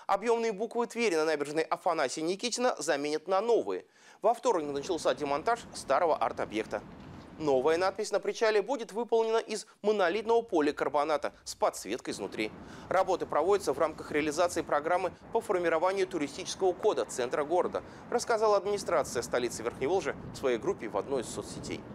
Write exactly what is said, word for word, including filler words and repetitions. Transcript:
Объемные буквы Твери на набережной Афанасия Никитина заменят на новые. Во вторник начался демонтаж старого арт-объекта. Новая надпись на причале будет выполнена из монолитного поликарбоната с подсветкой изнутри. Работы проводятся в рамках реализации программы по формированию туристического кода центра города, рассказала администрация столицы Верхневолжья в своей группе в одной из соцсетей.